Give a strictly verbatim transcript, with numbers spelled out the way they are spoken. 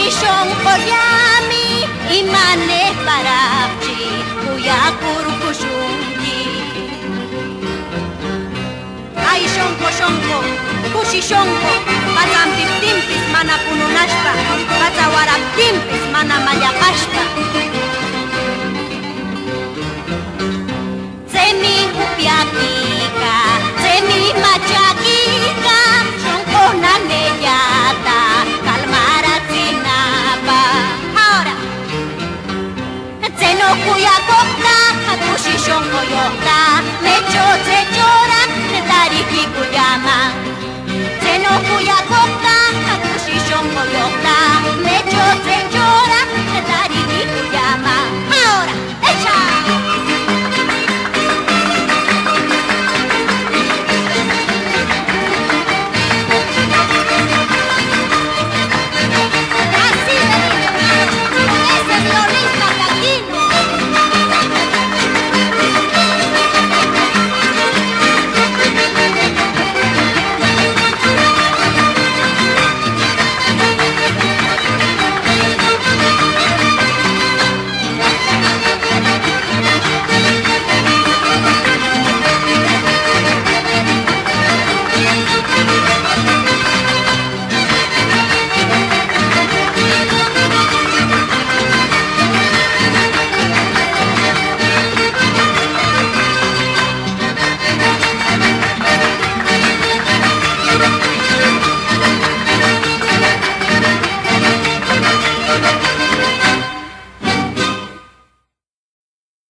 kushishon koyami imane parapchi kuyakur kushunki ay shonko shonko kushishonko patampimptimpis mana pununashpa patsawaraptimpis mana mallaqashpa tsemi upyakika tsemi machakika shonkona nellata kalmaratsinapa ahora tseno kuyakokta kushishonkoyokta mecho tsechora tariki kuyama tseno kuyakokta kushishonkoyokta mecho tsechora tariki kuyama ahora echa Thank you.